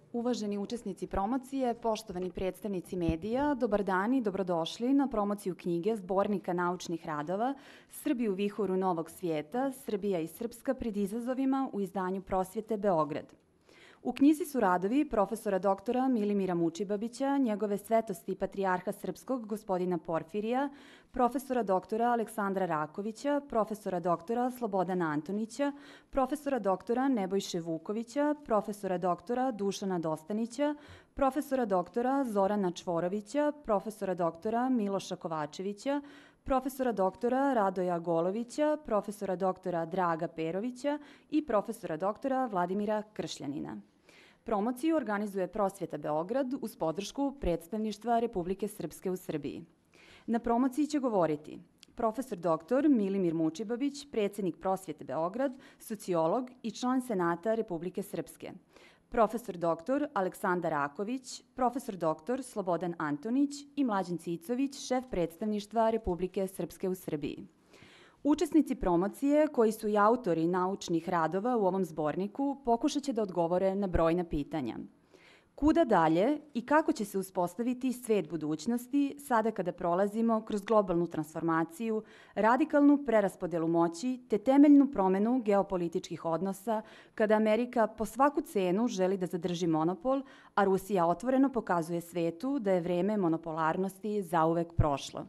Uvaženi učesnici promocije, poštovani predstavnici medija, dobar dan i dobrodošli na promociju knjige Zbornika naučnih radova Srbi u vihoru novog svijeta, Srbija i Srpska pred izazovima u izdanju Prosvjete Beograd. U knjizi su radovi profesora doktora Milimira Mučibabića, njegove svetosti patrijarha srpskog gospodina Porfirija, profesora doktora Aleksandra Rakovića, profesora doktora Slobodana Antonića, profesora doktora Nebojše Vukovića, profesora doktora Dušana Dostanića, profesora doktora Zorana Čvorovića, profesora doktora Miloša Kovačevića, profesora doktora Radoja Golovića, profesora doktora Draga Perovića i profesora doktora Vladimira Kršljanina. Promociju organizuje Prosvjeta Beograd uz podršku predstavništva Republike Srpske u Srbiji. Na promociji će govoriti profesor dr. Milimir Mučibabić, predsjednik Prosvjete Beograd, sociolog i član Senata Republike Srpske, profesor dr. Aleksandar Raković, profesor dr. Slobodan Antonić i Mlađan Cicović, šef predstavništva Republike Srpske u Srbiji. Učesnici promocije, koji su i autori naučnih radova u ovom zborniku, pokušat će da odgovore na brojna pitanja. Kuda dalje i kako će se uspostaviti svet budućnosti sada kada prolazimo kroz globalnu transformaciju, radikalnu preraspodelu moći te temeljnu promenu geopolitičkih odnosa kada Amerika po svaku cenu želi da zadrži monopol, a Rusija otvoreno pokazuje svetu da je vreme monopolarnosti zauvek prošlo.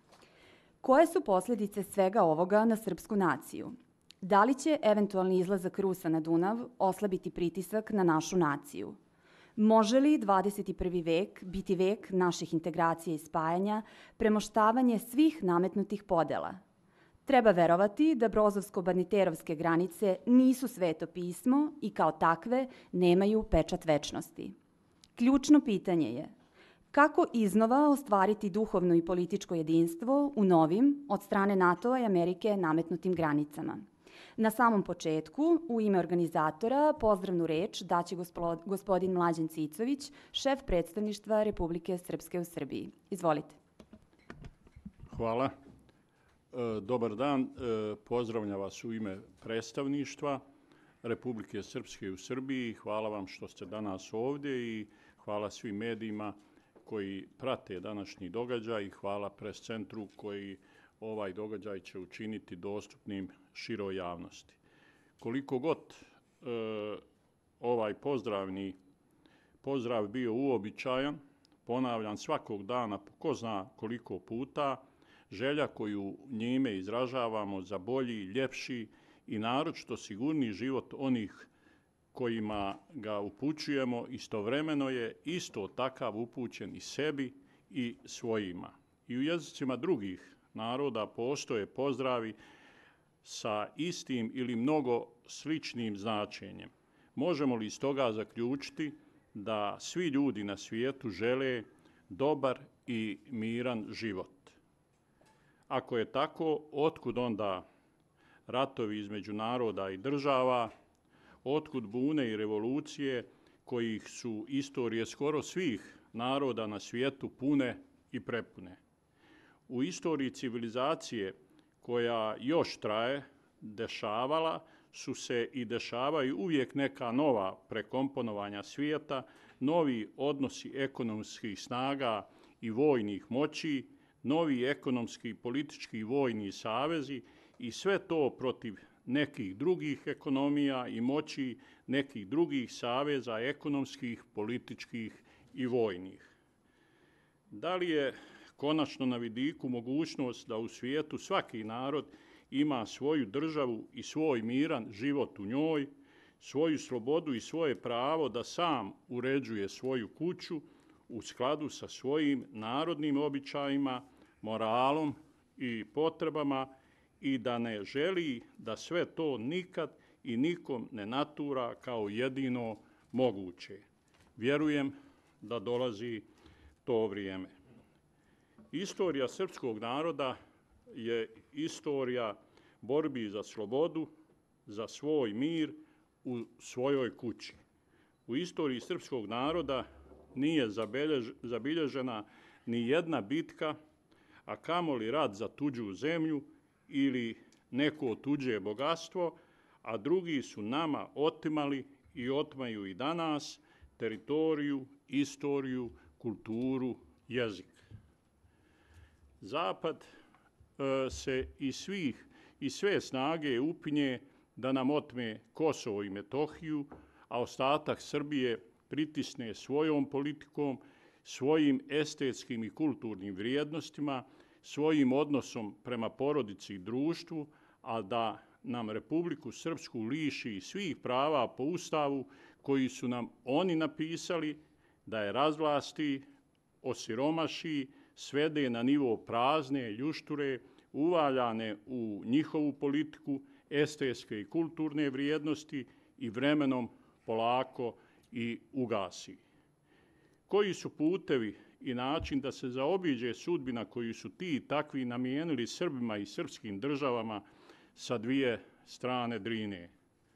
Koje su posljedice svega ovoga na srpsku naciju? Da li će eventualni izlazak Rusa na Dunav oslabiti pritisak na našu naciju? Može li 21. vek biti vek naših integracija i spajanja, premoštavanje svih nametnutih podela? Treba verovati da Brozovsko-Badniterovske granice nisu sveto pismo i kao takve nemaju pečat večnosti. Ključno pitanje je kako iznova ostvariti duhovno i političko jedinstvo u novim, od strane NATO-a i Amerike, nametnutim granicama. Na samom početku, u ime organizatora, pozdravnu reč daće gospodin Mlađan Cicović, šef predstavništva Republike Srpske u Srbiji. Izvolite. Hvala. Dobar dan. Pozdravljam vas u ime predstavništva Republike Srpske u Srbiji. Hvala vam što ste danas ovdje i hvala svim medijima koji prate današnji događaj i hvala Pres centru koji ovaj događaj će učiniti dostupnim široj javnosti. Koliko god ovaj pozdrav bio uobičajan, ponavljam svakog dana ko zna koliko puta, želja koju njime izražavamo za bolji, ljepši i naročito sigurniji život onih kojima ga upućujemo, istovremeno je isto takav upućen i sebi i svojima. I u jezicima drugih naroda postoje pozdravi sa istim ili mnogo sličnim značenjem. Možemo li iz toga zaključiti da svi ljudi na svijetu žele dobar i miran život? Ako je tako, otkud onda ratovi između naroda i država, otkud bune i revolucije kojih su istorije skoro svih naroda na svijetu pune i prepune? U istoriji civilizacije koja još traje, dešavala su se i dešavaju uvijek neka nova prekomponovanja svijeta, novi odnosi ekonomskih snaga i vojnih moći, novi ekonomski, politički i vojni savezi i sve to protiv nekih drugih ekonomija i moći, nekih drugih saveza ekonomskih, političkih i vojnih. Da li je konačno na vidiku mogućnost da u svijetu svaki narod ima svoju državu i svoj miran život u njoj, svoju slobodu i svoje pravo da sam uređuje svoju kuću u skladu sa svojim narodnim običajima, moralom i potrebama i da ne želi da sve to nikad i nikom ne natura kao jedino moguće. Vjerujem da dolazi to vrijeme. Istorija srpskog naroda je istorija borbi za slobodu, za svoj mir u svojoj kući. U istoriji srpskog naroda nije zabilježena ni jedna bitka, a kamoli rat za tuđu zemlju ili neko tuđe bogatstvo, a drugi su nama otimali i otmaju i danas, teritoriju, istoriju, kulturu, jezik. Zapad se iz sve snage upinje da nam otme Kosovo i Metohiju, a ostatak Srbije pritisne svojom politikom, svojim estetskim i kulturnim vrijednostima, svojim odnosom prema porodici i društvu, a da nam Republiku Srpsku liši svih prava po Ustavu koji su nam oni napisali, da je razvlasti, osiromaši, svede na nivo prazne ljušture, uvaljane u njihovu politiku, estetske i kulturne vrijednosti i vremenom polako i ugasi. Koji su putevi i način da se zaobiđe sudbina koju su ti i takvi namijenili Srbima i srpskim državama sa dvije strane Drine?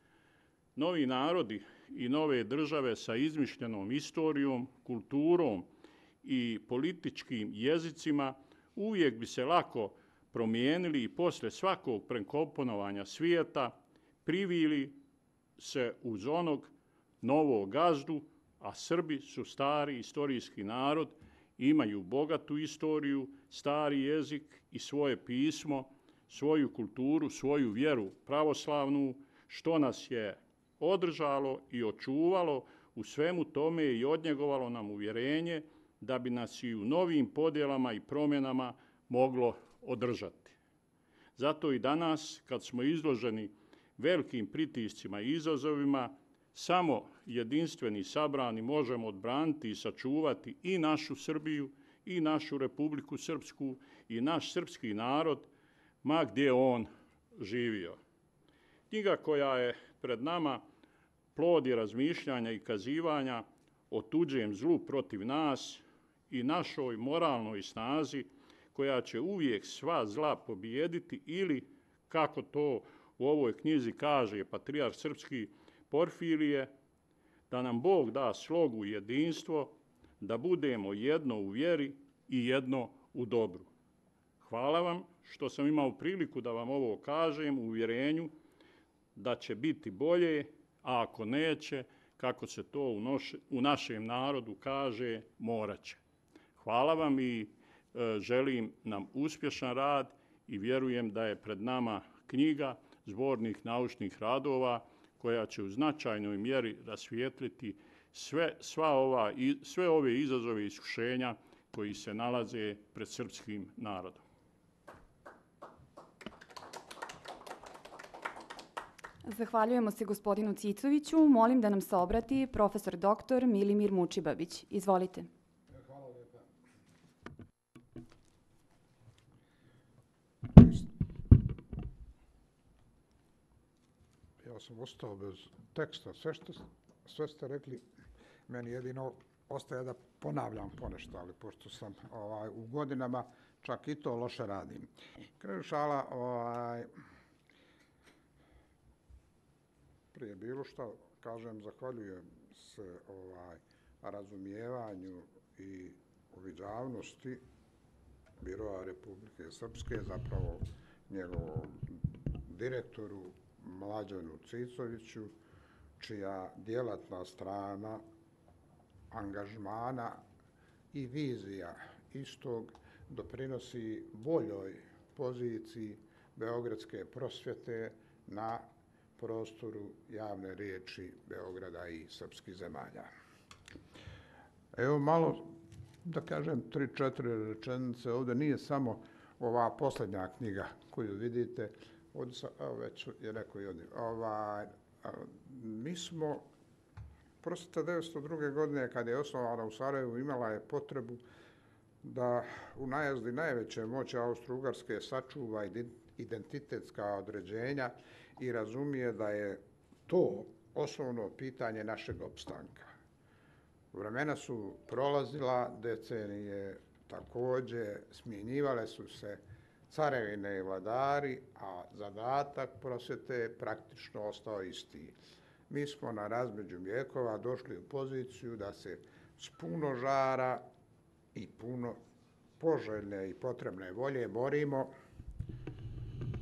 Novi narodi i nove države sa izmišljenom istorijom, kulturom i političkim jezicima uvijek bi se lako promijenili i posle svakog prekomponovanja svijeta privili se uz onog novog gazdu, a Srbi su stari istorijski narod, imaju bogatu istoriju, stari jezik i svoje pismo, svoju kulturu, svoju vjeru pravoslavnu, što nas je održalo i očuvalo u svemu tome i odnjegovalo nam uvjerenje da bi nas i u novim podjelama i promjenama moglo održati. Zato i danas, kad smo izloženi velikim pritiscima i izazovima, samo jedinstveni sabrani možemo odbraniti i sačuvati i našu Srbiju, i našu Republiku Srpsku, i naš srpski narod, ma gdje on živio. Knjiga koja je pred nama plod je razmišljanja i kazivanja o tuđem zlu protiv nas i našoj moralnoj snazi koja će uvijek sva zla pobijediti ili, kako to u ovoj knjizi kaže patrijarh srpski Porfirije, da nam Bog da slogu i jedinstvo, da budemo jedno u vjeri i jedno u dobru. Hvala vam što sam imao priliku da vam ovo kažem u uvjerenju da će biti bolje, a ako neće, kako se to u našem narodu kaže, morat će. Hvala vam i želim nam uspješan rad i vjerujem da je pred nama knjiga, zbornik naučnih radova, koja će u značajnoj mjeri rasvijetliti sve ove izazove i iskušenja koji se nalaze pred srpskim narodom. Zahvaljujemo se gospodinu Cicoviću. Molim da nam se obrati profesor dr. Milimir Mučibabić. Izvolite. Hvala lijepa. Ja sam ostao bez teksta. Sve ste rekli, meni jedino ostaje da ponavljam ponešto, ali pošto sam u godinama čak i to loše radim. Krenu šala, prije bilo što kažem, zahvaljujem se razumijevanju i uviđavnosti Biroa Republike Srpske, zapravo njegovom direktoru Mlađanu Cicoviću, čija djelatna strana angažmana i vizija istog doprinosi boljoj poziciji beogradske prosvjete na prostoru javne riječi Beograda i srpskih zemalja. Evo malo, da kažem, 3-4 rečenice. Ovdje nije samo ova posljednja knjiga koju vidite, već je neko i ovdje. Mi smo, prosvjeta 1902. godine, kada je osnovana u Sarajevu, imala je potrebu da u najezdi najveće moći Austro-Ugarske sačuva identitetska određenja i razumije da je to osnovno pitanje našeg opstanka. Vremena su prolazila, decenije također, smjenjivale su se carevine i vladari, a zadatak prosvjete je praktično ostao isti. Mi smo na razmeđu vjekova došli u poziciju da se s puno žara i puno poželjne i potrebne volje borimo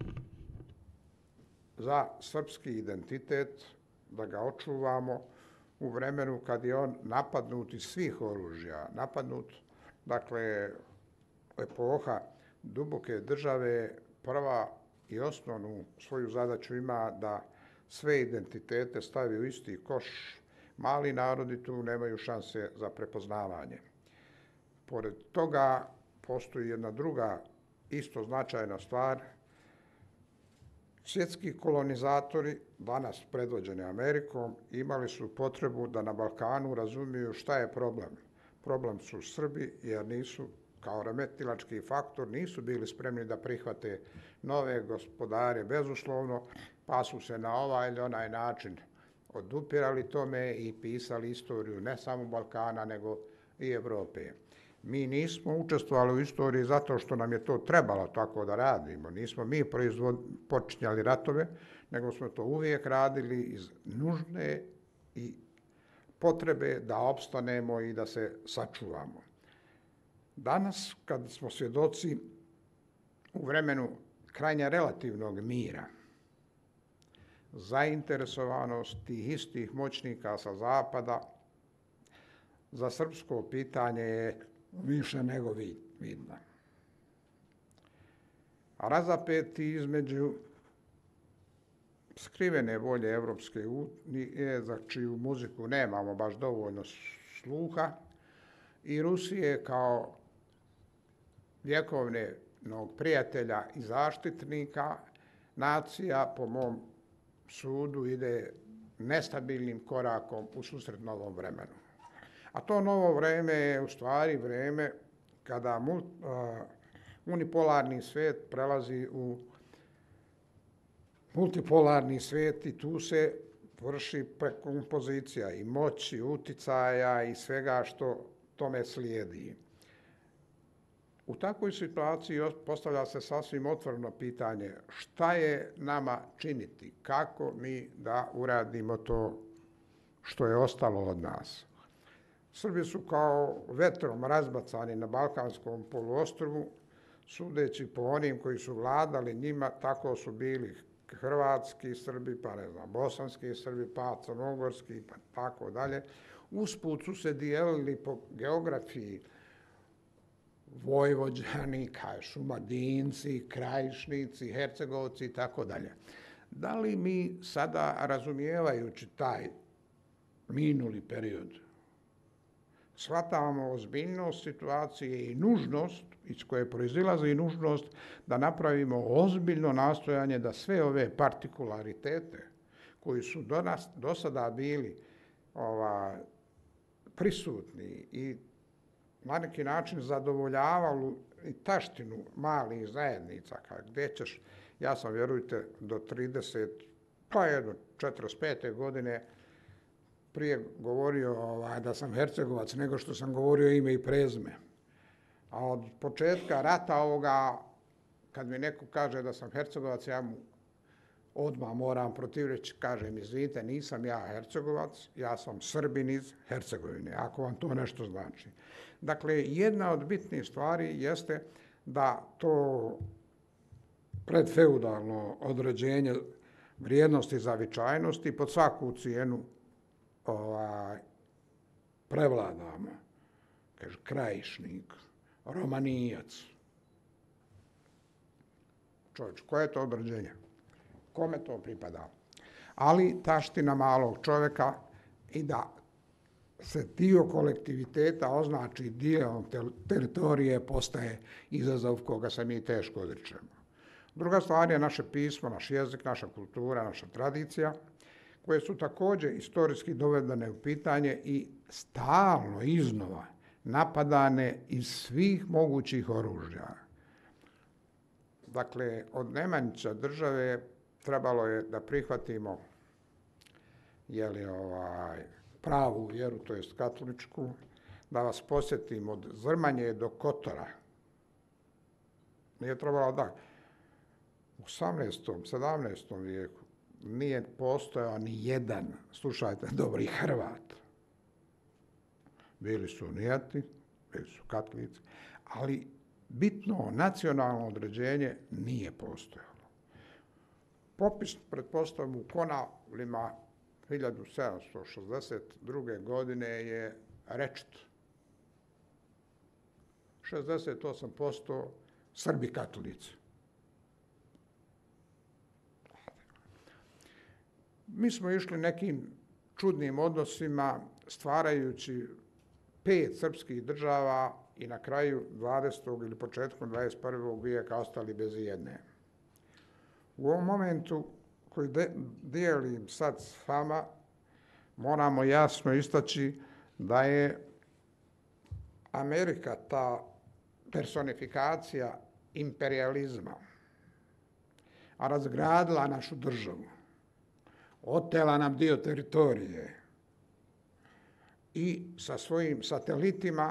za srpski identitet, da ga očuvamo u vremenu kad je on napadnut iz svih oružja, napadnut, dakle, epoha duboke države prva i osnovnu svoju zadaću ima da sve identitete stavi u isti koš. Mali narodi tu nemaju šanse za prepoznavanje. Pored toga postoji jedna druga isto značajna stvar. Svjetski kolonizatori, danas predvođeni Amerikom, imali su potrebu da na Balkanu razumiju šta je problem. Problem su Srbi jer nisu, kao remetilački faktor, nisu bili spremni da prihvate nove gospodare bezuslovno, pa su se na ovaj ili onaj način odupirali tome i pisali istoriju ne samo Balkana, nego i Evrope. Mi nismo učestvovali u istoriji zato što nam je to trebalo tako da radimo. Nismo mi počinjali ratove, nego smo to uvijek radili iz nužne i potrebe da opstanemo i da se sačuvamo. Danas, kad smo svjedoci u vremenu krajnje relativnog mira, zainteresovanost tih istih moćnika sa zapada za srpsko pitanje je više nego vidna. A razapeti između skrivene volje Evropske unije, za čiju muziku nemamo baš dovoljno sluha, i Rusije kao vjekovnog prijatelja i zaštitnika nacija, po mom sudu, ide nestabilnim korakom u susret novom vremenu. A to novo vreme je u stvari vreme kada unipolarni svijet prelazi u multipolarni svijet i tu se vrši prekompozicija i moći, uticaja i svega što tome slijedi. U takvoj situaciji postavlja se sasvim otvoreno pitanje šta je nama činiti, kako mi da uradimo to što je ostalo od nas. Srbi su kao vetrom razbacani na Balkanskom poluostrvu, sudeći po onim koji su vladali njima, tako su bili hrvatski Srbi, pa ne znam, bosanski Srbi, pa crnogorski, pa tako dalje. Usput su se dijelili po geografiji Vojvođani, Šumadinci, Krajišnici, Hercegovci i tako dalje. Da li mi sada, razumijevajući taj minuli period, shvatamo ozbiljnost situacije i nužnost, iz koje proizilazi i nužnost da napravimo ozbiljno nastojanje da sve ove partikularitete koji su do sada bili prisutni i na neki način zadovoljavali i taštinu malih zajednica, gdje ćeš, ja sam, vjerujte, do 30, pa jedno 45. godine prije govorio da sam Hercegovac nego što sam govorio ime i prezime. A od početka rata ovoga, kad mi neko kaže da sam Hercegovac, ja mu odmah moram protivreći, kažem, izvinite, nisam ja Hercegovac, ja sam Srbin iz Hercegovine, ako vam to nešto znači. Dakle, jedna od bitnih stvari jeste da to predfeudalno određenje vrijednosti zavičajnosti pod svaku cijenu prevladamo. Kaže, Krajišnik, Romanijac. Čovječ, koje je to određenje? Kome to pripada? Ali taština malog čovjeka i da se dio kolektiviteta označi dijelom teritorije postaje izazov koga se mi teško odričemo. Druga stvar je naše pismo, naš jezik, naša kultura, naša tradicija, koje su također istorijski dovedene u pitanje i stalno iznova napadane iz svih mogućih oružja. Dakle, od Nemanjića države trebalo je da prihvatimo pravu vjeru, to jest katoličku, da vas posjetim od Zrmanje do Kotora. Nije trebalo da. U 18. 17. vijeku nije postojao ni jedan, slušajte, dobri Hrvat. Bili su Unijati, bili su katolici, ali bitno nacionalno određenje nije postojalo. Popis, pretpostavljam, u Konavlima 1762. godine je rečit. 68% Srbi katolici. Mi smo išli nekim čudnim odnosima, stvarajući 5 srpskih država i na kraju 20. ili početkom 21. vijeka ostali bez jedne. U ovom momentu koji dijelim sad s vama, moramo jasno istaći da je Amerika ta personifikacija imperializma, a razgradila našu državu, otela nam dio teritorije i sa svojim satelitima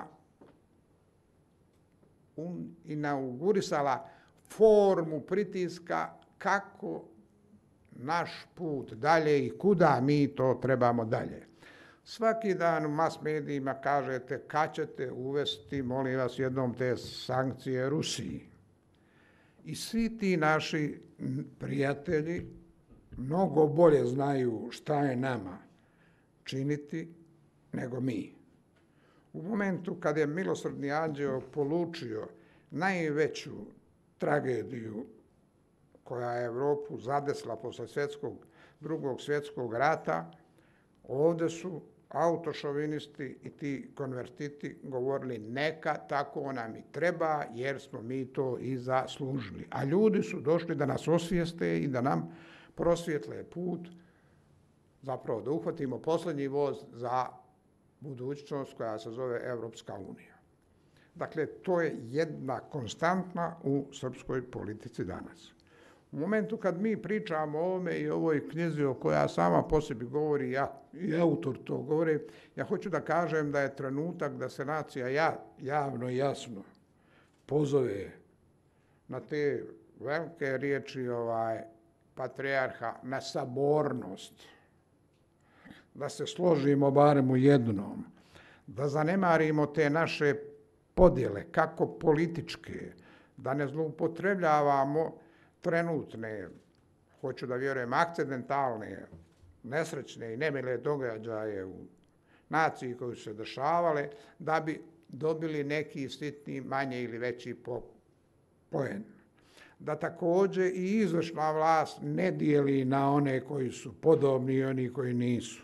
inaugurisala formu pritiska kako naš put dalje i kuda mi to trebamo dalje. Svaki dan u mas medijima kažete kad ćete uvesti, molim vas, jednom te sankcije Rusiji. I svi ti naši prijatelji mnogo bolje znaju šta je nama činiti nego mi. U momentu kad je milosrdni anđeo polučio najveću tragediju koja je Evropu zadesila posle drugog svjetskog rata, ovdje su autošovinisti i ti konvertiti govorili neka tako nam i treba jer smo mi to i zaslužili. A ljudi su došli da nas osvijeste i da nam prosvijetle put, zapravo da uhvatimo posljednji voz za budućnost koja se zove Evropska unija. Dakle, to je jedna konstantna u srpskoj politici danas. U momentu kad mi pričamo o ovome i ovoj knjizi o koja sama po sebi govori, i autor to govori, ja hoću da kažem da je trenutak da se nacija javno i jasno pozove na te velike riječi patrijarha, na sabornost, da se složimo barem u jednom, da zanemarimo te naše podjele, kako političke, da ne zloupotrebljavamo trenutne, hoću da vjerujem, akcidentalne, nesrećne i nemile događaje u naciji koji su se dešavale, da bi dobili neki sitni, manje ili veći poen. Da također i izvršna vlast ne dijeli na one koji su podobni i oni koji nisu.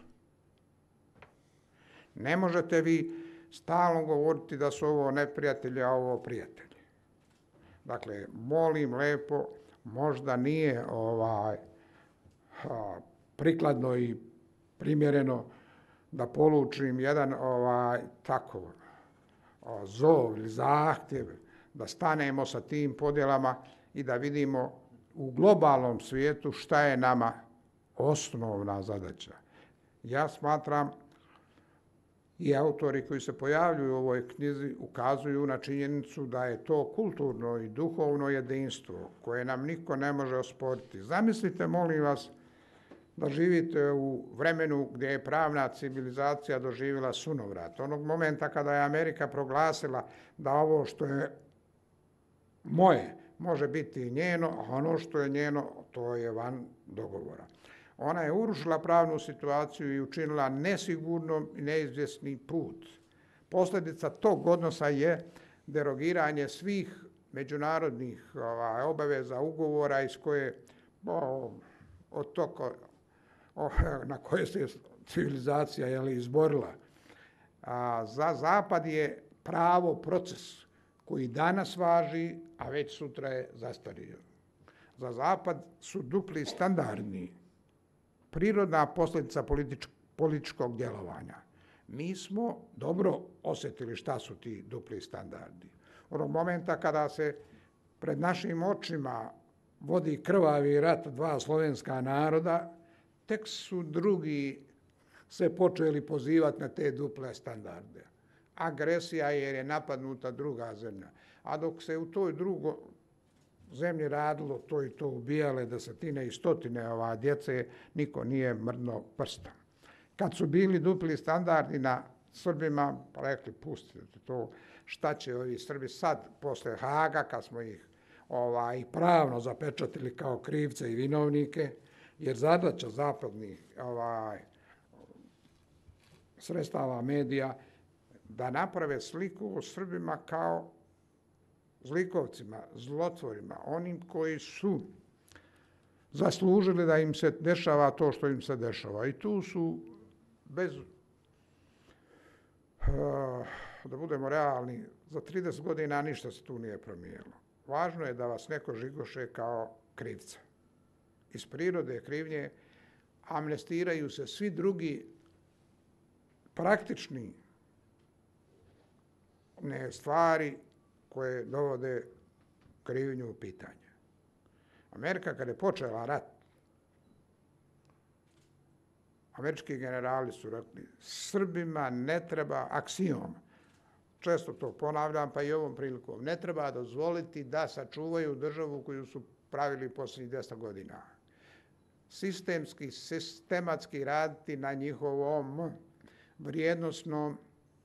Ne možete vi stalno govoriti da su ovo neprijatelji, a ovo prijatelji. Dakle, molim lepo, možda nije prikladno i primjereno da polučim jedan zov ili zahtjev da stanemo sa tim podjelama i da vidimo u globalnom svijetu šta je nama osnovna zadaća. Ja smatram i autori koji se pojavljuju u ovoj knjizi ukazuju na činjenicu da je to kulturno i duhovno jedinstvo koje nam niko ne može osporiti. Zamislite, molim vas, da živite u vremenu gdje je pravna civilizacija doživjela sunovrat. Onog momenta kada je Amerika proglasila da ovo što je moje može biti i njeno, a ono što je njeno, to je van dogovora. Ona je urušila pravnu situaciju i učinila nesigurnom i neizvjesni put. Posljedica tog odnosa je derogiranje svih međunarodnih obaveza, ugovora iz koje, na koje se civilizacija izborila. Za Zapad je pravo proces koji danas važi, a već sutra je zastario. Za Zapad su dupli standardni prirodna posljedica političkog djelovanja. Mi smo dobro osjetili šta su ti dupli standardi. Onog momenta kada se pred našim očima vodi krvavi rat dva slovenska naroda, tek su drugi se počeli pozivati na te duple standarde. Agresija jer je napadnuta druga zemlja. A dok se u toj drugoj zemlji radilo to i to, ubijale desetine i stotine djece, niko nije mrdno prstom. Kad su bili dupli standardi na Srbima, rekli pustite to, šta će ovi Srbi sad posle Haga, kad smo ih i pravno zapečatili kao krivce i vinovnike, jer zadaća zapadnih sredstava medija da naprave sliku o Srbima kao zlikovcima, zlotvorima, onim koji su zaslužili da im se dešava to što im se dešava. I tu su, bez, da budemo realni, za 30 godina ništa se tu nije promijenilo. Važno je da vas neko žigoše kao krivca. Iz prirode krivnje amnestiraju se svi drugi praktični stvari koje dovode krivnju u pitanje. Amerika kada je počela rat, američki generali su rekli Srbima ne treba aksiom, često to ponavljam pa i ovom prilikom, ne treba dozvoliti da sačuvaju državu koju su pravili posljednjih 10 godina. Sistematski raditi na njihovom vrijednosnom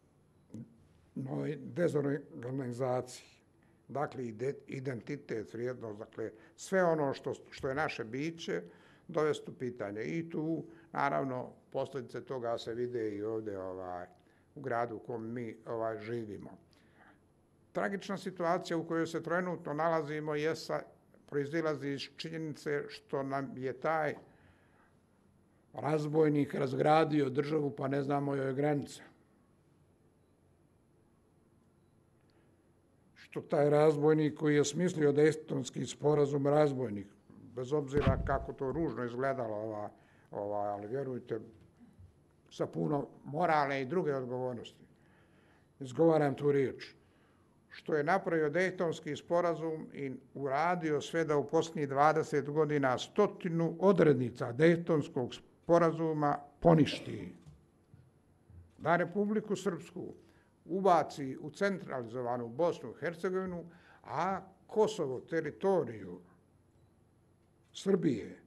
dezorganizaciji. Dakle, identitet, vrijednost, dakle, sve ono što je naše biće, dovesti u pitanje. I tu, naravno, posljedice toga se vide i ovdje u gradu u kom mi živimo. Tragična situacija u kojoj se trenutno nalazimo proizilazi iz činjenice što nam je taj razbojnik razgradio državu pa ne znamo joj granice. Što taj razbojnik koji je smislio Dejtonski sporazum razbojnik, bez obzira kako to ružno izgledalo, ali vjerujte, sa puno moralne i druge odgovornosti. Izgovaram tu riječ. Što je napravio Dejtonski sporazum i uradio sve da u posljednjih 20 godina 100 odrednica Dejtonskog sporazuma poništi. Da Republiku Srpsku ubaci u centralizovanu Bosnu i Hercegovinu, a Kosovo, teritoriju Srbije,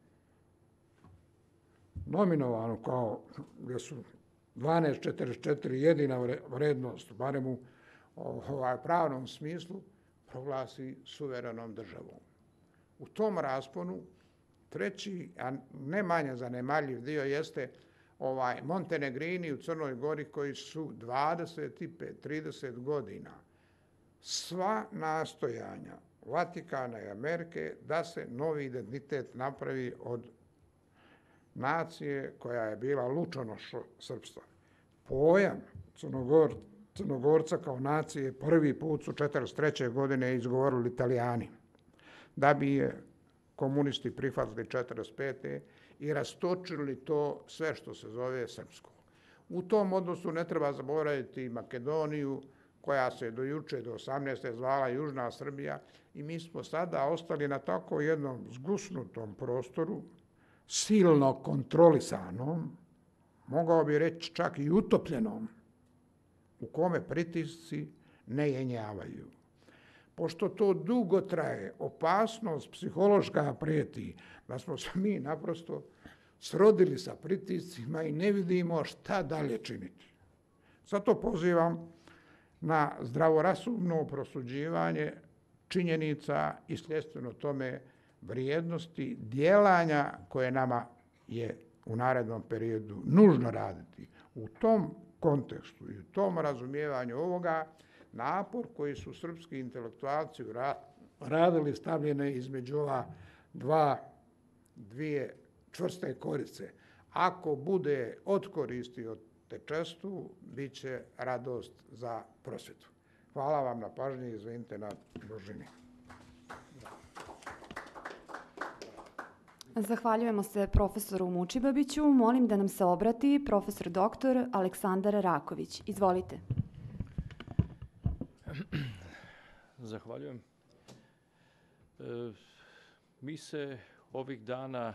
nominovano kao gdje su 1244 jedina vrednost, barem u pravnom smislu, proglasi suverenom državom. U tom rasponu treći, a ne manje zanemarljiv dio jeste Montenegrini u Crnoj Gori koji su 25-30 godina sva nastojanja Vatikana i Amerike da se novi identitet napravi od nacije koja je bila lučonošo srpstva. Pojam Crnogorca kao nacije prvi put su 1943. godine izgovorili Italijani, da bi je komunisti prihvatili 1945. i rastočili to sve što se zove srpsko. U tom odnosu ne treba zaboraviti Makedoniju, koja se do juče, do 18. zvala Južna Srbija, i mi smo sada ostali na tako jednom zgusnutom prostoru, silno kontrolisanom, mogao bi reći čak i utopljenom, u kome pritisci ne jenjavaju. Pošto to dugo traje, opasnost psihološka prijeti, da smo se mi naprosto srodili sa pritiscima i ne vidimo šta dalje činiti. Zato pozivam na zdravorazumno prosuđivanje činjenica i slijedstveno tome vrijednosti djelanja koje nama je u narednom periodu nužno raditi. U tom kontekstu i u tom razumijevanju ovoga, napor koji su srpski intelektualci radili stavljene između ova dvije čvrste korice. Ako bude od koristi od te čestu, bit će radost za prosvjetu. Hvala vam na pažnji i izvinite na dužini. Zahvaljujemo se profesoru Mučibabiću. Molim da nam se obrati profesor dr. Aleksandar Raković. Izvolite. Zahvaljujem. Mi se ovih dana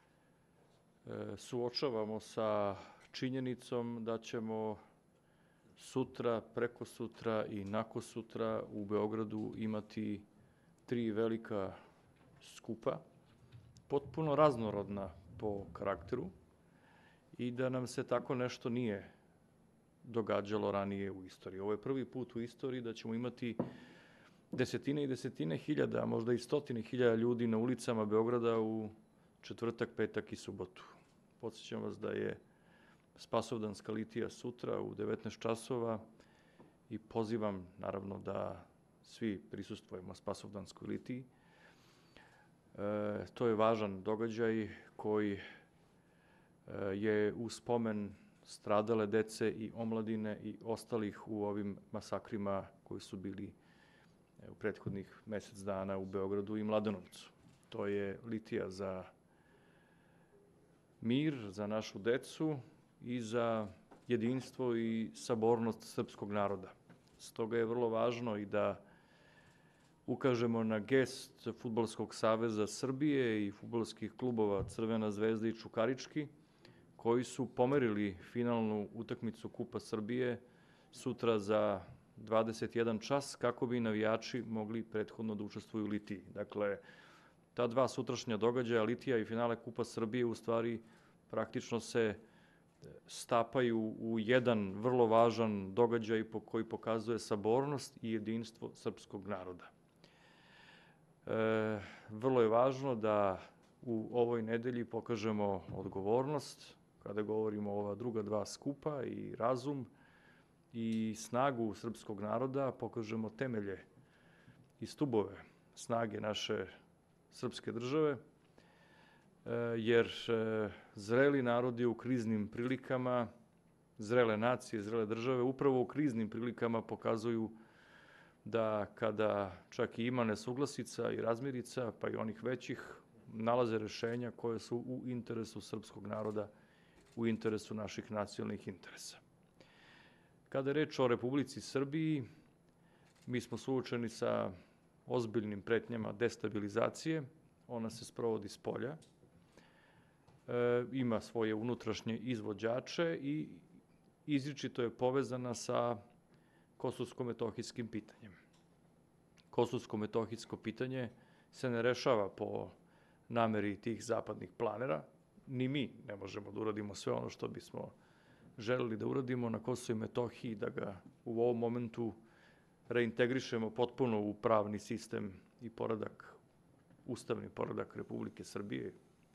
suočavamo sa činjenicom da ćemo sutra, prekosutra i nakosutra u Beogradu imati 3 velika skupa, potpuno raznorodna po karakteru, i da nam se tako nešto nije događalo ranije u istoriji. Ovo je prvi put u istoriji da ćemo imati desetine i desetine hiljada, možda i stotine hiljada ljudi na ulicama Beograda u četvrtak, petak i subotu. Podsjećam vas da je Spasovdanska litija sutra u 19 časova i pozivam naravno da svi prisustvujemo Spasovdanskoj litiji. To je važan događaj koji je u spomen stradale dece i omladine i ostalih u ovim masakrima koji su bili u prethodnih mesec dana u Beogradu i Mladenovcu. To je litija za mir, za našu decu i za jedinstvo i sabornost srpskog naroda. Stoga je vrlo važno i da ukažemo na gest Fudbalskog saveza Srbije i fudbalskih klubova Crvena zvezda i Čukarički, koji su pomerili finalnu utakmicu Kupa Srbije sutra za 21 čas kako bi navijači mogli prethodno da učestvuju u litiji. Dakle, ta dva sutrašnja događaja, litija i finale Kupa Srbije, u stvari praktično se stapaju u jedan vrlo važan događaj koji pokazuje sabornost i jedinstvo srpskog naroda. Vrlo je važno da u ovoj nedelji pokažemo odgovornost kada govorimo o ova druga dva skupa i razum i snagu srpskog naroda, pokažemo temelje i stubove snage naše srpske države, jer zreli narodi u kriznim prilikama, zrele nacije, zrele države, upravo u kriznim prilikama pokazuju da kada čak i ima nesuglasica i razmirica, pa i onih većih, nalaze rešenja koje su u interesu srpskog naroda, u interesu naših nacionalnih interesa. Kada je reč o Republici Srbiji, mi smo suočeni sa ozbiljnim pretnjama destabilizacije. Ona se sprovodi spolja, ima svoje unutrašnje izvođače i izričito je povezana sa kosovsko-metohijskim pitanjem. Kosovsko-metohijsko pitanje se ne rešava po nameri tih zapadnih planera. Ni mi ne možemo da uradimo sve ono što bismo želeli da uradimo na Kosovu i Metohiji, da ga u ovom momentu reintegrišemo potpuno u pravni sistem i poredak, ustavni poredak Republike Srbije.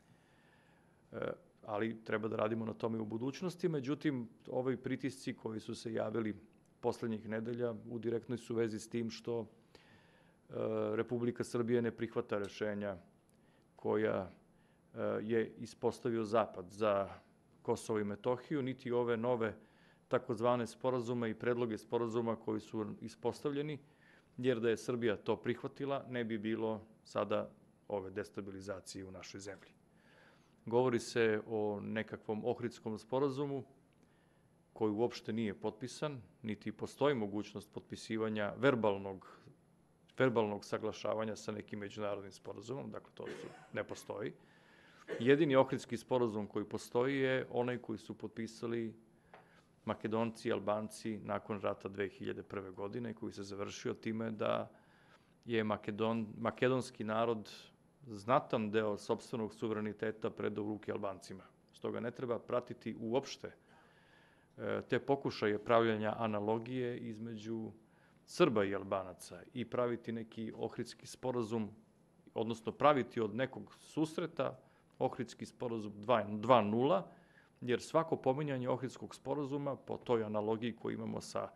Ali treba da radimo na tome u budućnosti. Međutim, ovi pritisci koji su se javili poslednjih nedelja u direktnoj su vezi s tim što Republika Srbije ne prihvata rešenja koja je ispostavio Zapad za Kosovo i Metohiju, niti ove nove takozvane sporazume i predloge sporazuma koji su ispostavljeni, jer da je Srbija to prihvatila, ne bi bilo sada ove destabilizacije u našoj zemlji. Govori se o nekakvom Ohridskom sporazumu koji uopšte nije potpisan, niti postoji mogućnost potpisivanja verbalnog saglašavanja sa nekim međunarodnim sporazumom, dakle to ne postoji. Jedini Ohridski sporazum koji postoji je onaj koji su potpisali Makedonci i Albanci nakon rata 2001. godine, koji se završio time da je makedonski narod znatan deo sopstvenog suvereniteta predao u ruke Albancima. Stoga ne treba pratiti uopšte te pokušaje pravljanja analogije između Srba i Albanaca i praviti neki Ohridski sporazum, odnosno praviti od nekog susreta Ohridski sporazum 2.0, jer svako pominjanje Ohridskog sporazuma po toj analogiji koju imamo sa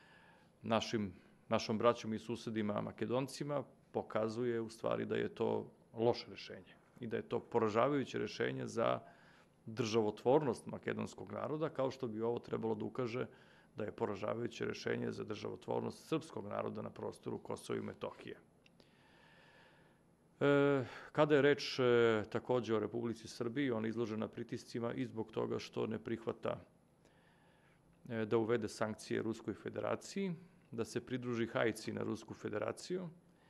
našom braćom i susedima Makedoncima pokazuje u stvari da je to loše rešenje i da je to poražavajuće rešenje za državotvornost makedonskog naroda, kao što bi ovo trebalo da ukaže da je poražavajuće rešenje za državotvornost srpskog naroda na prostoru Kosova i Metohije. Kada je reč takođe o Republici Srbiji, ona je izložena pritiscima i zbog toga što ne prihvata da uvede sankcije Ruskoj federaciji, da se pridruži hajci na Rusku federaciju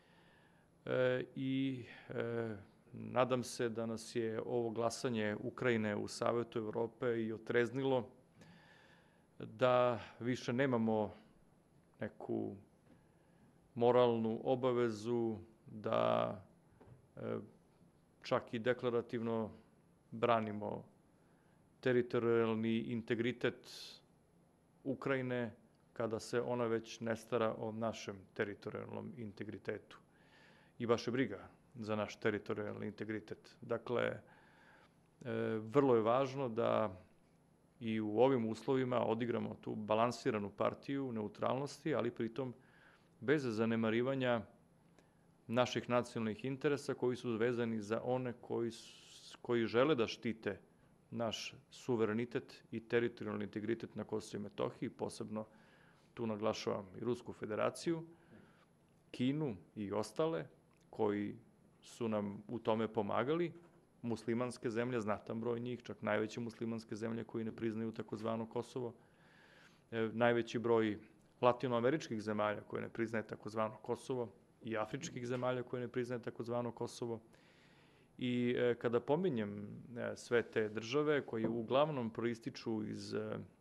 i nadam se da nas je ovo glasanje Ukrajine u Savetu Evrope i otreznilo da više nemamo neku moralnu obavezu da čak i deklarativno branimo teritorijalni integritet Ukrajine kada se ona već ne stara o našem teritorijalnom integritetu. I baš je briga za naš teritorijalni integritet. Dakle, vrlo je važno da i u ovim uslovima odigramo tu balansiranu partiju neutralnosti, ali pritom bez zanemarivanja naših nacionalnih interesa koji su vezani za one koji žele da štite naš suverenitet i teritorijalni integritet na Kosovo i Metohiji, posebno tu naglašavam i Rusku federaciju, Kinu i ostale koji su nam u tome pomagali, muslimanske zemlje, znatan broj njih, čak najveće muslimanske zemlje koji ne priznaju takozvano Kosovo, najveći broj latinoameričkih zemalja koje ne priznaje takozvano Kosovo i afričkih zemalja koje ne priznaje takozvano Kosovo. I kada pominjem sve te države koje uglavnom proističu iz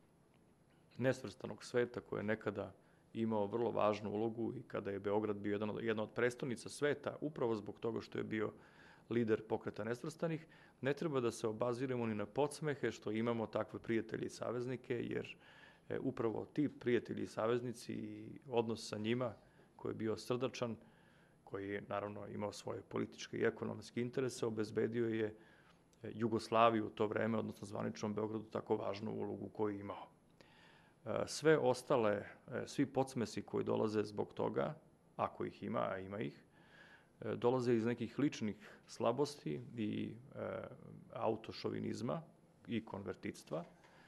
nesvrstanog sveta koje je nekada imao vrlo važnu ulogu i kada je Beograd bio jedna od prestonica sveta, upravo zbog toga što je bio lider Pokreta nesvrstanih, ne treba da se obaziremo ni na podsmehe što imamo takve prijatelje i saveznike, jer upravo ti prijatelji i saveznici i odnos sa njima, koji je bio srdačan, koji je naravno imao svoje političke i ekonomske interese, obezbedio je Jugoslaviju u to vreme, odnosno zvaničnom Beogradu, tako važnu ulogu koju je imao. Sve ostale, svi podsmesi koji dolaze zbog toga, ako ih ima, a ima ih, dolaze iz nekih ličnih slabosti i autošovinizma i konvertitstva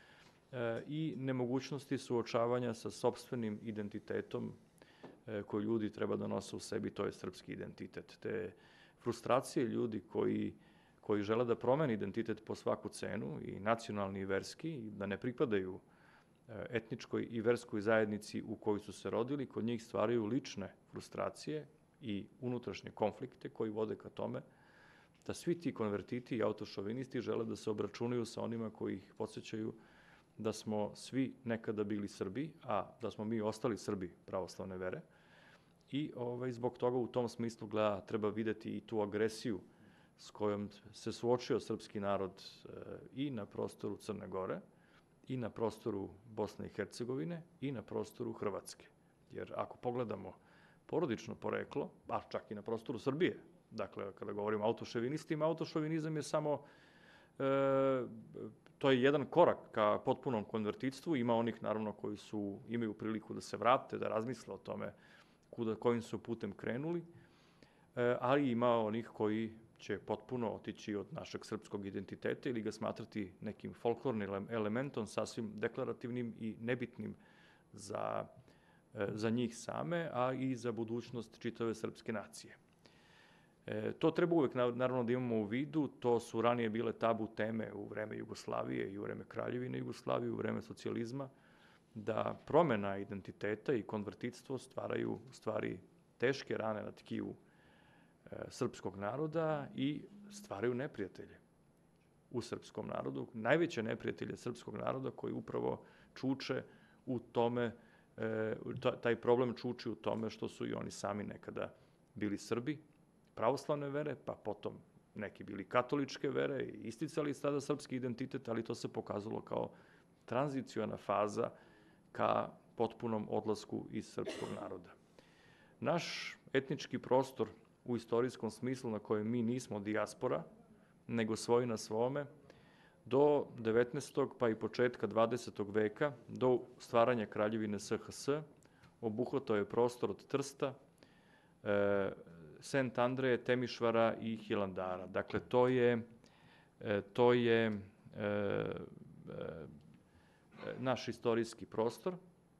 i nemogućnosti suočavanja sa sopstvenim identitetom koji ljudi treba da nose u sebi, to je srpski identitet. Te frustracije ljudi koji žele da promene identitet po svaku cenu, i nacionalni i verski, i da ne pripadaju etničkoj i verskoj zajednici u kojoj su se rodili, kod njih stvaraju lične frustracije i unutrašnje konflikte koji vode ka tome da svi ti konvertiti i autošovinisti žele da se obračunaju sa onima koji ih podsjećaju da smo svi nekada bili Srbi, a da smo mi ostali Srbi pravoslavne vere. I zbog toga u tom smislu treba videti i tu agresiju s kojom se suočio srpski narod i na prostoru Crne Gore, i na prostoru Bosne i Hercegovine, i na prostoru Hrvatske. Jer ako pogledamo porodično poreklo, a čak i na prostoru Srbije, dakle, kada govorimo o autošovinistima, autošovinizam je samo, to je jedan korak ka potpunom konvertitstvu. Ima onih, naravno, koji imaju priliku da se vrate, da razmisle o tome kojim su putem krenuli, ali ima onih koji će potpuno otići od našeg srpskog identiteta ili ga smatrati nekim folklornim elementom, sasvim deklarativnim i nebitnim za njih same, a i za budućnost čitave srpske nacije. To treba uvek, naravno, da imamo u vidu. To su ranije bile tabu teme u vreme Jugoslavije i u vreme Kraljevine Jugoslavije, u vreme socijalizma, da promena identiteta i konvertitstvo stvaraju stvari teške rane na tkivu srpskog naroda i stvaraju neprijatelje u srpskom narodu, najveće neprijatelje srpskog naroda koji upravo čuče u tome, taj problem čuči u tome što su i oni sami nekada bili Srbi pravoslavne vere, pa potom neki bili katoličke vere i isticali tada srpski identitet, ali to se pokazalo kao tranziciona faza ka potpunom odlasku iz srpskog naroda. Naš etnički prostor u istorijskom smislu na kojem mi nismo dijaspora, nego svoji na svome, do 19. pa i početka 20. veka, do stvaranja Kraljevine SHS, obuhvatao je prostor od Trsta, Sent Andreje, Temišvara i Hilandara. Dakle, to je naš istorijski prostor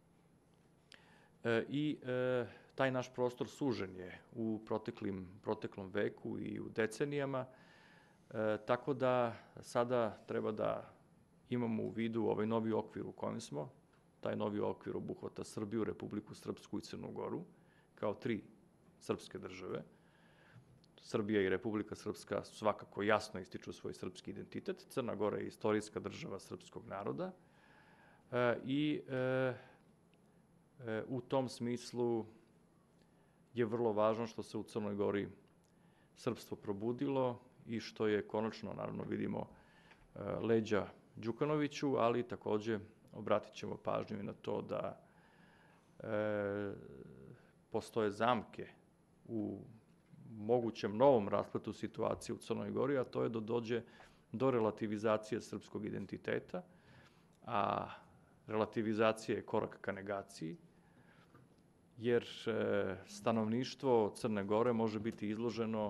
i taj naš prostor sužen je u proteklom veku i u decenijama, tako da sada treba da imamo u vidu ovaj novi okvir u kojem smo. Taj novi okvir obuhvata Srbiju, Republiku Srpsku i Crnu Goru, kao 3 srpske države. Srbija i Republika Srpska svakako jasno ističu svoj srpski identitet. Crna Gora je istorijska država srpskog naroda i u tom smislu je vrlo važno što se u Crnoj Gori srpstvo probudilo i što je konačno, naravno, vidimo leđa Đukanoviću, ali takođe obratit ćemo pažnju i na to da postoje zamke u mogućem novom raspletu situacije u Crnoj Gori, a to je da dođe do relativizacije srpskog identiteta, a relativizacija je korak ka negaciji, jer stanovništvo Crne Gore može biti izloženo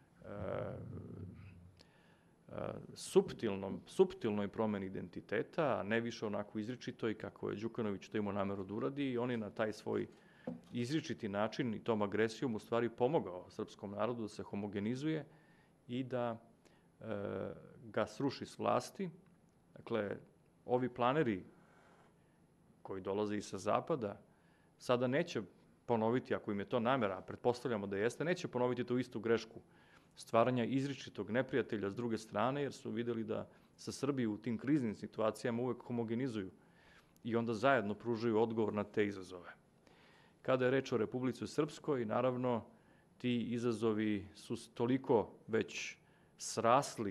suptilnoj promeni identiteta, a ne više onako izričitoj kako je Đukanović to imao nameru da uradi, i on je na taj svoj izričiti način i tom agresijom u stvari pomogao srpskom narodu da se homogenizuje i da ga sruši s vlasti. Dakle, ovi planeri koji dolaze i sa zapada sada neće ponoviti, ako im je to namera, a pretpostavljamo da jeste, neće ponoviti tu istu grešku stvaranja izričitog neprijatelja s druge strane, jer su videli da sa Srbiju u tim kriznim situacijama uvek homogenizuju i onda zajedno pružaju odgovor na te izazove. Kada je reč o Republici Srpskoj, naravno, ti izazovi su toliko već srasli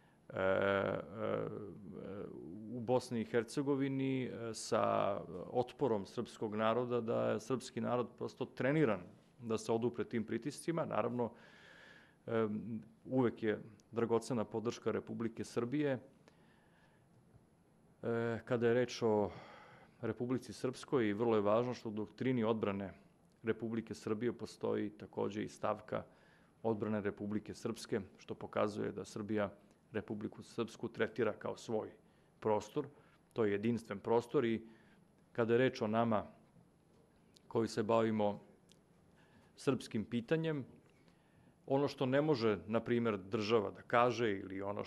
u Bosni i Hercegovini sa otporom srpskog naroda, da je srpski narod prosto treniran da se odupre tim pritiscima. Naravno, uvek je dragocena podrška Republike Srbije. Kada je reč o Republici Srpskoj, vrlo je važno što u doktrini odbrane Republike Srbije postoji takođe i stavka odbrane Republike Srpske, što pokazuje da Srbija Republiku Srpsku tretira kao svoj prostor. To je jedinstven prostor i kada je reč o nama koji se bavimo srpskim pitanjem, ono što ne može, na primjer, država da kaže ili ono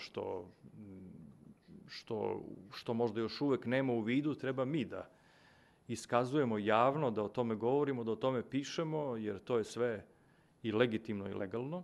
što možda još uvek nema u vidu, treba mi da iskazujemo javno, da o tome govorimo, da o tome pišemo, jer to je sve i legitimno i legalno.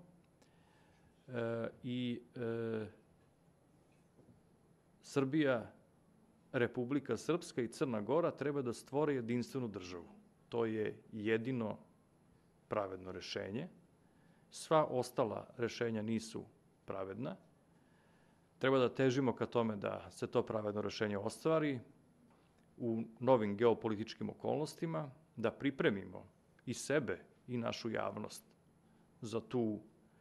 Srbija, Republika Srpska i Crna Gora treba da stvore jedinstvenu državu. To je jedino pravedno rešenje. Sva ostala rešenja nisu pravedna. Treba da težimo ka tome da se to pravedno rešenje ostvari u novim geopolitičkim okolnostima, da pripremimo i sebe i našu javnost za to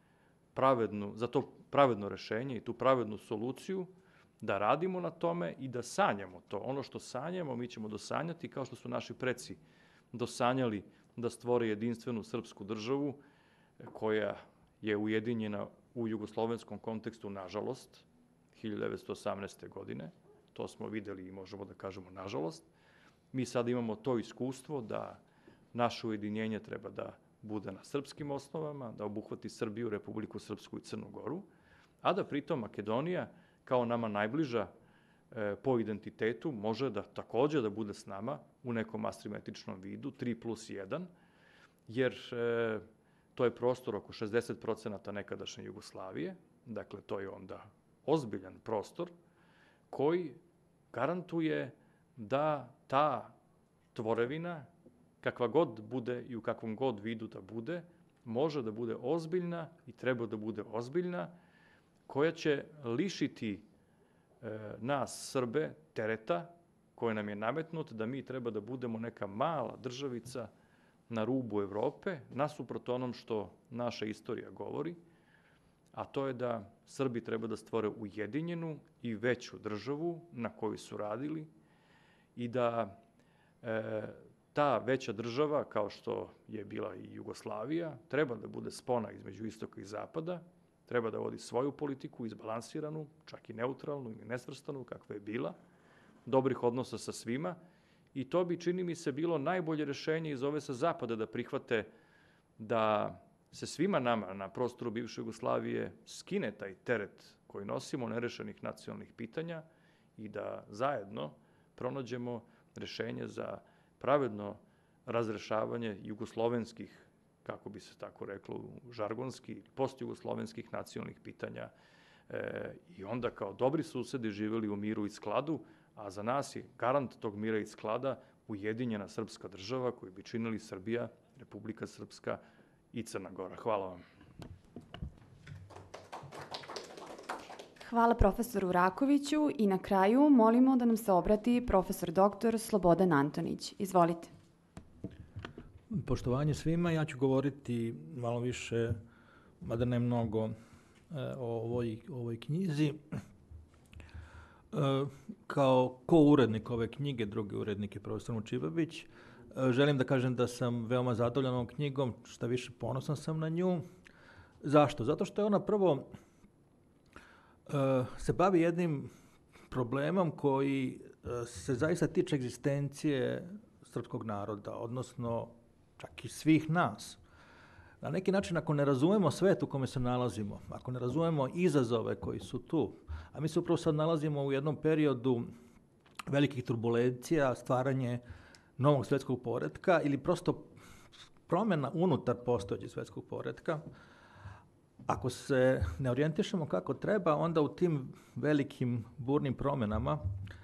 pravedno rešenje i tu pravednu soluciju, da radimo na tome i da sanjamo to. Ono što sanjamo, mi ćemo dosanjati kao što su naši preci dosanjali da stvore jedinstvenu srpsku državu koja je ujedinjena u jugoslovenskom kontekstu, nažalost, 1918. godine. To smo videli i možemo da kažemo nažalost. Mi sad imamo to iskustvo da naše ujedinjenje treba da bude na srpskim osnovama, da obuhvati Srbiju, Republiku Srpsku i Crnu Goru, a da pritom Makedonija, kao nama najbliža po identitetu, može da takođe da bude s nama u nekom asimetričnom vidu, 3+1, jer to je prostor oko 60% nekadašnje Jugoslavije, dakle to je onda ozbiljan prostor koji garantuje da ta tvorevina, kakva god bude i u kakvom god vidu da bude, može da bude ozbiljna i treba da bude ozbiljna, koja će lišiti nas, Srbe, tereta koje nam je nametnut, da mi treba da budemo neka mala državica na rubu Evrope, nasuprot onom što naša istorija govori, a to je da Srbi treba da stvore ujedinjenu i veću državu na koju su radili i da ta veća država, kao što je bila i Jugoslavija, treba da bude spona između istoka i zapada, treba da vodi svoju politiku, izbalansiranu, čak i neutralnu ili nesvrstanu, kakva je bila, dobrih odnosa sa svima, i to bi, čini mi se, bilo najbolje rešenje iz ove sa zapada da prihvate da se svima nama na prostoru bivše Jugoslavije skine taj teret koji nosimo nerešenih nacionalnih pitanja i da zajedno pronađemo rešenje za pravedno razrešavanje jugoslovenskih, kako bi se tako reklo, žargonski, postjugoslovenskih nacionalnih pitanja i onda kao dobri susedi živjeli u miru i skladu, a za nas je garant tog mira i sklada ujedinjena srpska država koju bi činili Srbija, Republika Srpska i Crna Gora. Hvala vam. Hvala profesoru Rakoviću i na kraju molimo da nam se obrati profesor doktor Slobodan Antonić. Izvolite. Poštovanje svima, ja ću govoriti malo više, mada ne mnogo, o ovoj knjizi. Kao ko-urednik ove knjige, drugi urednik je profesor Mučibabić, želim da kažem da sam veoma zadovoljan ovom knjigom, šta više ponosan sam na nju. Zašto? Zato što je ona prvo se bavi jednim problemom koji se zaista tiče egzistencije srpskog naroda, odnosno čak i svih nas. Na neki način, ako ne razumemo svet u kome se nalazimo, ako ne razumemo izazove koji su tu, a mi se upravo sad nalazimo u jednom periodu velikih turbulencija, stvaranje novog svetskog poretka ili prosto promjena unutar postojećeg svetskog poretka, ako se ne orijentišemo kako treba, onda u tim velikim burnim promjenama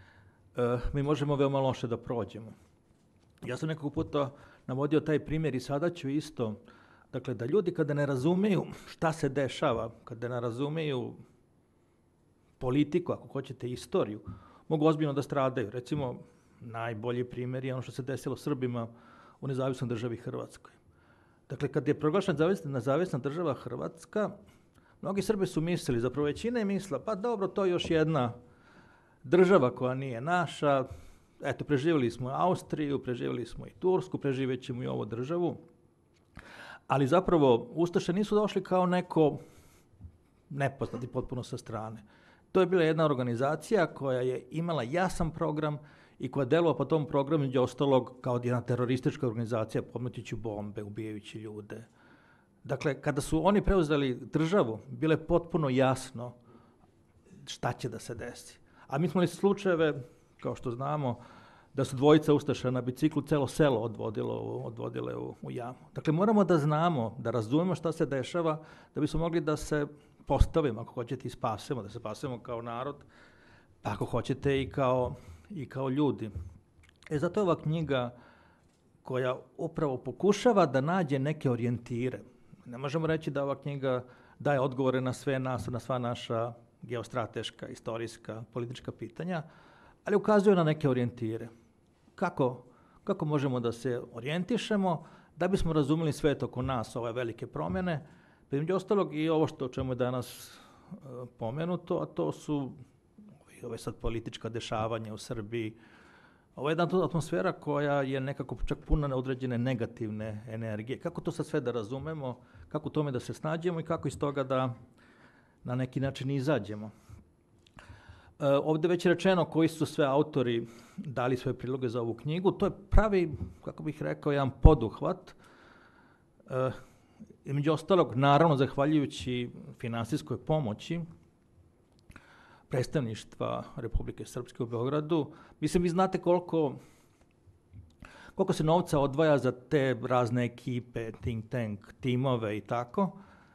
mi možemo veoma loše da prođemo. Ja sam nekog puta navodio taj primjer i sada ću isto. Dakle, da ljudi kada ne razumeju šta se dešava, kada ne razumeju politiku, ako hoćete istoriju, mogu ozbiljno da stradaju. Recimo, najbolji primjer je ono što se desilo Srbima u nezavisnoj državi Hrvatskoj. Dakle, kad je proglašena nezavisna država Hrvatska, mnogi Srbi su mislili, zapravo većina je mislila, pa dobro, to je još jedna država koja nije naša, eto, preživjeli smo Austriju, preživjeli smo i Tursku, preživjet ćemo i ovu državu. Ali zapravo Ustaše nisu došli kao neko nepoznati potpuno sa strane. To je bila jedna organizacija koja je imala jasan program i koja delova po tom programu među ostalog kao jedna teroristička organizacija, podmećući bombe, ubijajući ljude. Dakle, kada su oni preuzeli državu, bilo je potpuno jasno šta će da se desi. A mi smo imali slučajeve, kao što znamo, da su dvojica Ustaša na biciklu celo selo odvodile u jamu. Dakle, moramo da znamo, da razumemo šta se dešava, da bismo mogli da se postavimo, ako hoćete, i spasemo, da se spasemo kao narod, pa ako hoćete i kao ljudi. Zato je ova knjiga koja upravo pokušava da nađe neke orijentire. Ne možemo reći da ova knjiga daje odgovore na sve nas, na sva naša geostrateška, istorijska, politička pitanja, ali ukazuje na neke orijentire. Kako možemo da se orijentišemo da bismo razumeli svet oko nas, ove velike promjene, pa između ostalog i ovo o čemu je danas pomenuto, a to su ove sad politička dešavanja u Srbiji. Ovo je jedna atmosfera koja je nekako čak puna neodređene negativne energije. Kako to sad sve da razumemo, kako u tome da se snađemo i kako iz toga da na neki način izađemo. Ovdje već rečeno koji su sve autori dali svoje priloge za ovu knjigu. To je pravi, kako bih rekao, jedan poduhvat. I među ostalog, naravno, zahvaljujući finansijskoj pomoći predstavništva Republike Srpske u Beogradu. Mislim, vi znate koliko se novca odvaja za te razne ekipe, think tank, timove i tako.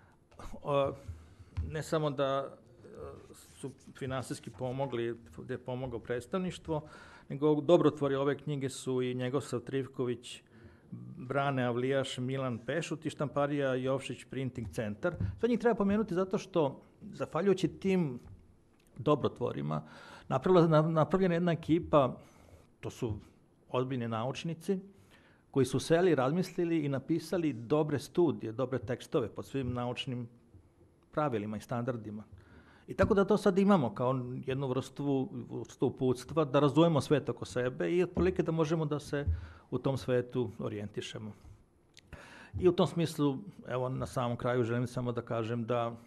Ne samo da su finansijski pomogli, gdje je pomogao predstavništvo, nego dobrotvori ove knjige su i Njegoslav Trivković, Brane Avlijaš, Milan Pešut i štamparija Jovšić Printing Centar. Sve njih treba pomenuti zato što, zahvaljujući tim dobrotvorima, napravljena jedna ekipa, to su ozbiljni naučnici, koji su seli, razmislili i napisali dobre studije, dobre tekstove pod svim naučnim pravilima i standardima. I tako da to sad imamo kao jednu vrstu uputstva, da razumemo svet oko sebe i otprilike da možemo da se u tom svetu orijentišemo. I u tom smislu, evo na samom kraju želim samo da kažem da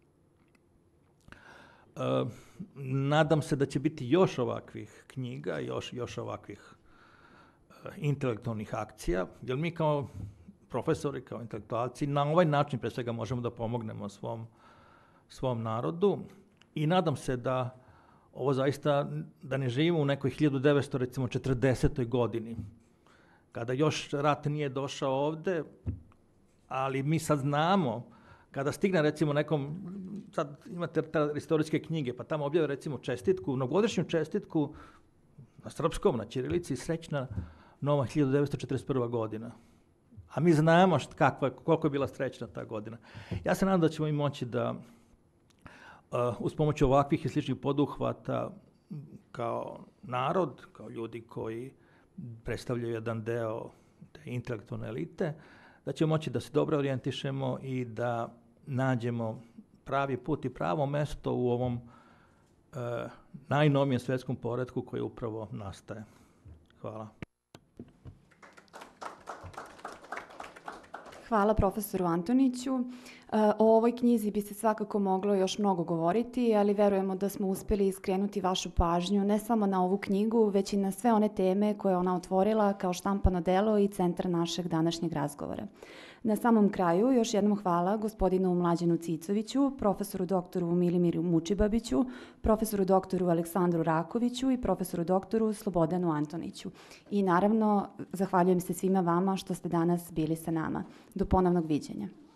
nadam se da će biti još ovakvih knjiga, još ovakvih intelektualnih akcija, jer mi kao profesori, kao intelektualci, na ovaj način pre svega možemo da pomognemo svom narodu i nadam se da ovo zaista, da ne živimo u nekoj 1940. godini, kada još rat nije došao ovde, ali mi sad znamo, kada stigne recimo nekom, sad imate istorijske knjige, pa tamo objave recimo čestitku, mnogogodišnju čestitku na srpskom, na ćirilici, srećna nova 1941. godina. A mi znamo koliko je bila srećna ta godina. Ja se nadam da ćemo i moći da uz pomoć ovakvih i sličnih poduhvata kao narod, kao ljudi koji predstavljaju jedan deo te intelektualne elite, da ćemo moći da se dobro orijentišemo i da nađemo pravi put i pravo mesto u ovom najnovijem svjetskom poretku koji upravo nastaje. Hvala. Hvala profesoru Antoniću. O ovoj knjizi bi se svakako moglo još mnogo govoriti, ali verujemo da smo uspjeli skrenuti vašu pažnju ne samo na ovu knjigu, već i na sve one teme koje ona otvorila kao štampano delo i centar našeg današnjeg razgovora. Na samom kraju još jednom hvala gospodinu Mlađanu Cicoviću, profesoru doktoru Milimiru Mučibabiću, profesoru doktoru Aleksandru Rakoviću i profesoru doktoru Slobodanu Antoniću. I naravno, zahvaljujem se svima vama što ste danas bili sa nama. Do ponovnog viđenja.